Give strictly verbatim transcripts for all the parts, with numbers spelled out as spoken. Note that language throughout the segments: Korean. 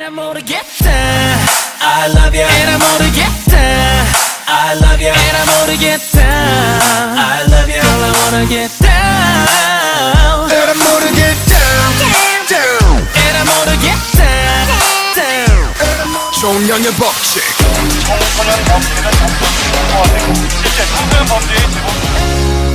난 모르겠다. I love you. 난 모르겠다. I love you. 난 모르겠다. I love you. Girl, I wanna get down. 난 모르겠다. Down. 난 모르겠다. Down. 총량의 법칙. 청소년 범죄는 독도를 포함되고 실제 청소년 범죄의 제목.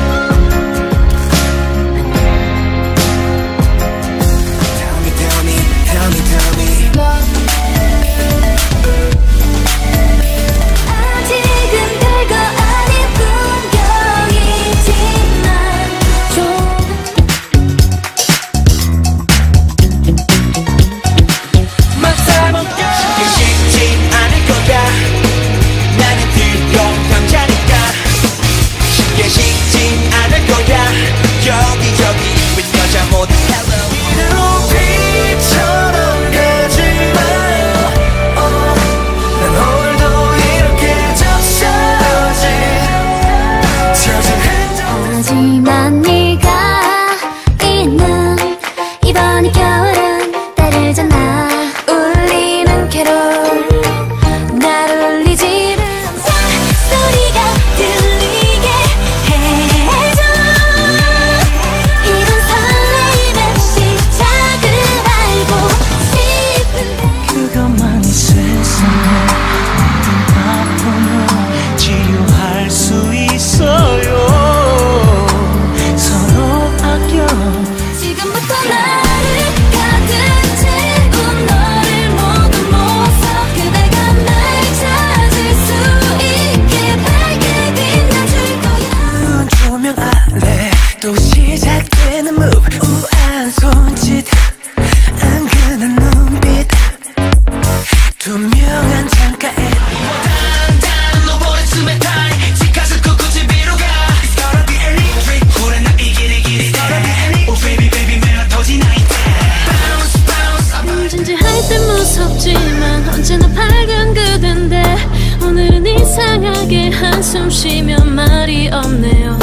한숨 쉬면 말이 없네요.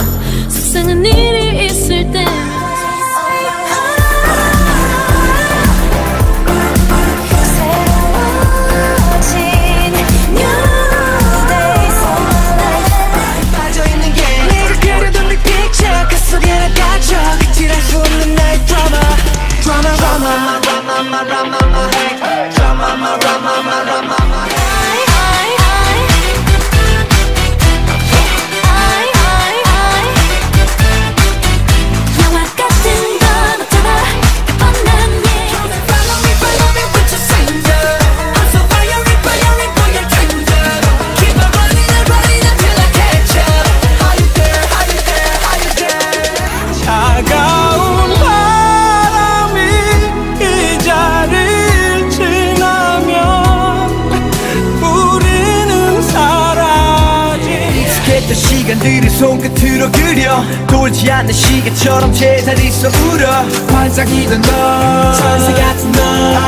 속상한 일이 있을 때 빠져있는 게 내가 그려둔 네 픽처 그 속에 나 갇혀 그칠할 수 없는 나의 드라마 드라마 드라마 드라마 드라마 드라마 드라마 드라마 시간들을 손끝으로 그려 돌지 않는 시계처럼 제자리서 울어 환상이던 너 천사 같은 너